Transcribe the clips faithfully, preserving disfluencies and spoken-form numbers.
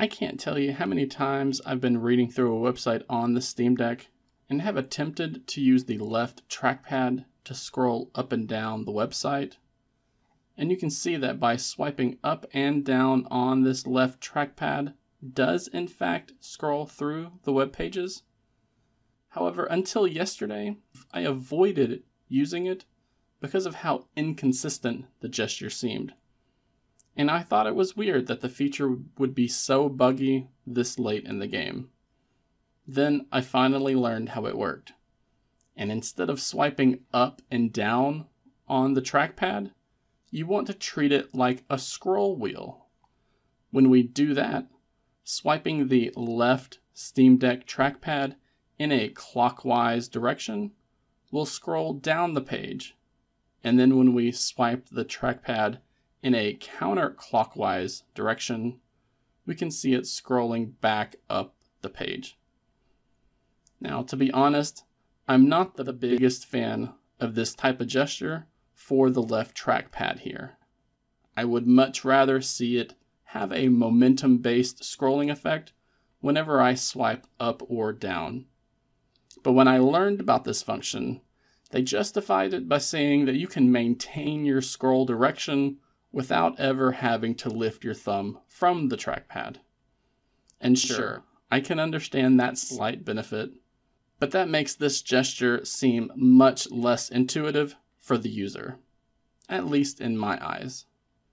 I can't tell you how many times I've been reading through a website on the Steam Deck and have attempted to use the left trackpad to scroll up and down the website. And you can see that by swiping up and down on this left trackpad does in fact scroll through the web pages. However, until yesterday, I avoided using it because of how inconsistent the gesture seemed. And I thought it was weird that the feature would be so buggy this late in the game. Then I finally learned how it worked. And instead of swiping up and down on the trackpad, you want to treat it like a scroll wheel. When we do that, swiping the left Steam Deck trackpad in a clockwise direction will scroll down the page. And then when we swipe the trackpad in a counterclockwise direction, we can see it scrolling back up the page. Now, to be honest, I'm not the biggest fan of this type of gesture for the left trackpad here. I would much rather see it have a momentum-based scrolling effect whenever I swipe up or down. But when I learned about this function, they justified it by saying that you can maintain your scroll direction without ever having to lift your thumb from the trackpad. And sure, I can understand that slight benefit, but that makes this gesture seem much less intuitive for the user, at least in my eyes.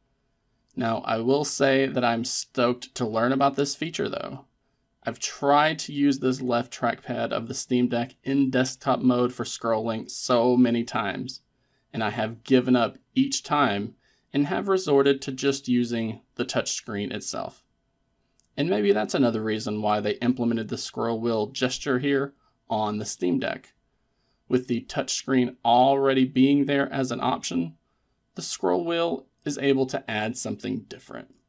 Now, I will say that I'm stoked to learn about this feature though. I've tried to use this left trackpad of the Steam Deck in desktop mode for scrolling so many times, and I have given up each time and have resorted to just using the touchscreen itself. And maybe that's another reason why they implemented the scroll wheel gesture here on the Steam Deck. With the touchscreen already being there as an option, the scroll wheel is able to add something different.